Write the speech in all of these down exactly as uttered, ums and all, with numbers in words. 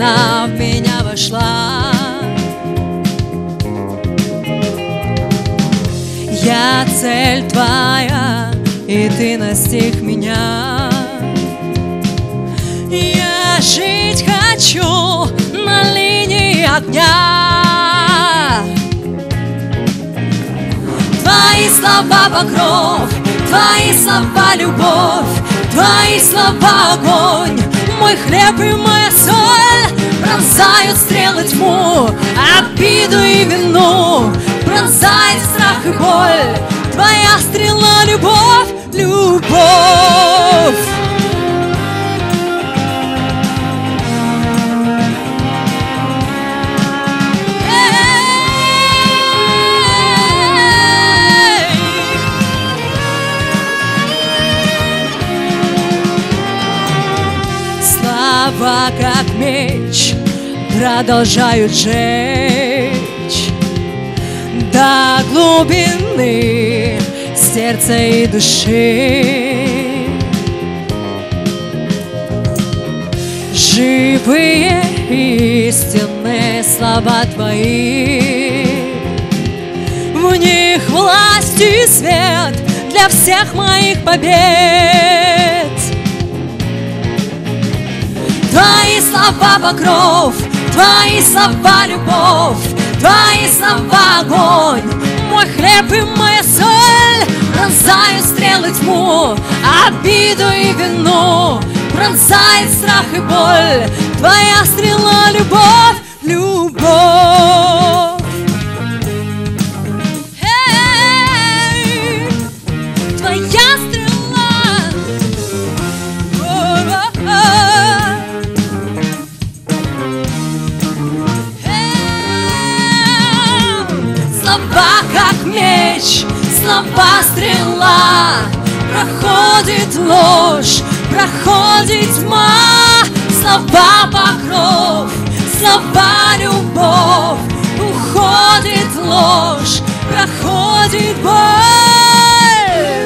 она в меня вошла. Я цель твоя, и ты настиг меня. Я жить хочу на линии огня. Твои слова покров, твои слова любовь, твои слова огонь, мой хлеб и моя соль. Пронзают стрелы тьму, обиду и вину, пронзает страх и боль. Твоя стрела — любовь, любовь. Слова, как меч, продолжают жечь до глубины сердца и души. Живые истинные слова твои, в них власть и свет для всех моих побед. Твои слова покров, твои слова любовь, твои слова огонь, мой хлеб и моя соль. Пронзают стрелы тьму, обиду и вину, пронзает страх и боль. Твоя стрела — любовь, любовь. Эй, твоя стрела. Слова, как меч, слова стрела, проходит ложь, проходит тьма. Слова покров, слова любовь, уходит ложь, проходит боль.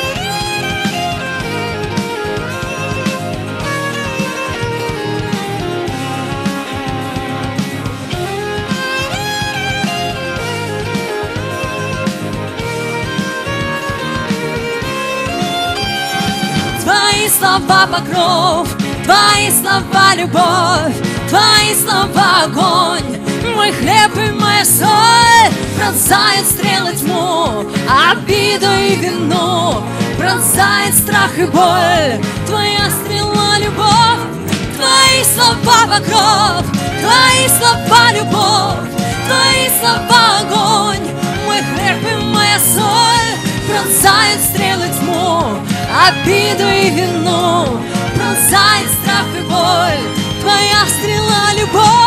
Твои слова покров, твои слова любовь, твои слова огонь, мой хлеб и моя соль. Пронзает стрелы тьму, обиду и вину, пронзает страх и боль. Твоя стрела — любовь, твои слова покров, твои слова любовь, твои слова огонь, мой хлеб и моя соль. Пронзает стрелы тьму, обиду и вину, пронзает страх и боль. Твоя стрела — любовь.